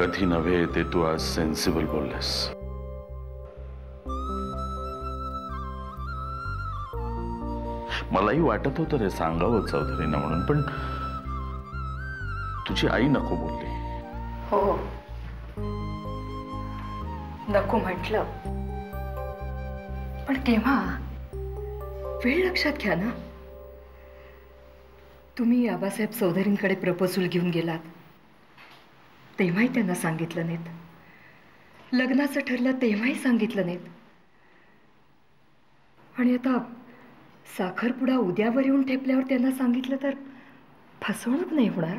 कधी नव्हे ते तू आज सेन्सिबल बोललेस. मलाही वाटत होतं रे सांगावं चौधरींना म्हणून, पण तुझी आई नको बोलली. हो नको म्हटलं, पण केव्हा? वेळ लक्षात घ्या ना. तुम्ही आबासाहेब चौधरींकडे प्रपोजल घेऊन गेलात तेव्हाही त्यांना सांगितलं नाहीत. लग्नाचं ठरलं तेव्हाही सांगितलं नाहीत. आणि आता साखरपुडा उद्यावर येऊन ठेपल्यावर त्यांना सांगितलं तर फसवणूक नाही होणार?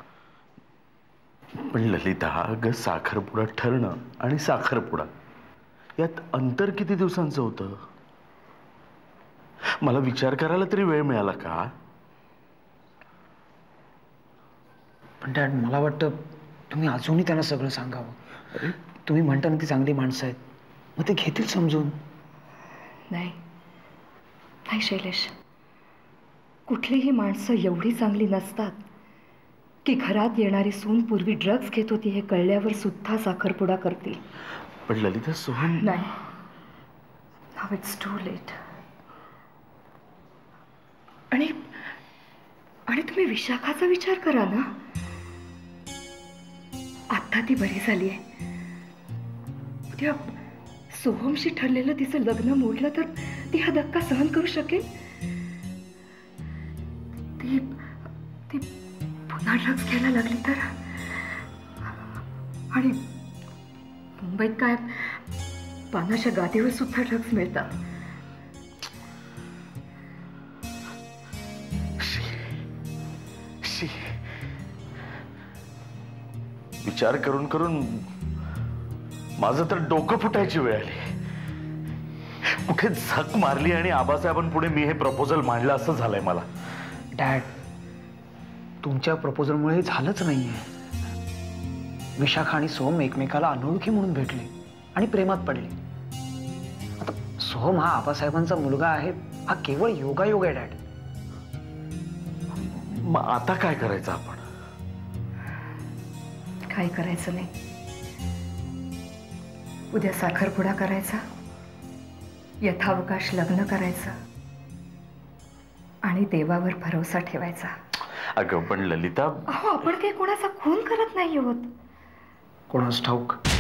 पण ललिता, अगं साखरपुडा ठरणं आणि साखरपुडा यात अंतर किती दिवसांचं होतं? मला विचार करायला तरी वेळ मिळाला का? पण डॅड, मला वाटतं तुम्ही अजूनही त्यांना सगळं सांगावं. तुम्ही म्हणता ना ती चांगली माणसं आहेत, मग ते घेतील समजून. नाही नाही शैलेश, कुठलीही माणसं एवढी चांगली नसतात की घरात येणारी सून पूर्वी ड्रग्ज घेत होती हे कळल्यावर सुद्धा साखरपुडा करतील. पण ललिता, सोहम नाही, नाव इट्स टू लेट. आणि तुम्ही विशाखाचा विचार करा ना. आता ती बरी झाली आहे. उद्या सोहमशी ठरलेलं तिचं लग्न मोडलं तर ती हा धक्का सहन करू शकेल? ती पुन्हा ड्रग्ज घ्यायला लागली तर? आणि मुंबईत काय पानाच्या गादीवर सुद्धा ड्रग्ज मिळतात. विचार करून करून माझं तर डोकं फुटायची वेळ आली. कुठे झक मारली आणि आबासाहेबांपुढे मी हे प्रपोजल मांडलं असं झालंय मला. डॅड, तुमच्या प्रपोजलमुळे झालंच नाहीये. विशाखा आणि सोहम एकमेकाला अनोळखी म्हणून भेटले आणि प्रेमात पडले. आता सोहम हा आबासाहेबांचा मुलगा आहे, हा केवळ योगायोग आहे डॅड. मग आता काय करायचं आपण? काही करायचं नाही. उद्या साखरपुडा करायचा, यथावकाश लग्न करायचं आणि देवावर भरोसा ठेवायचा. अगं पण ललिता, अहो आपण काही कोणाचा खून करत नाही आहोत. कोणास ठाऊक.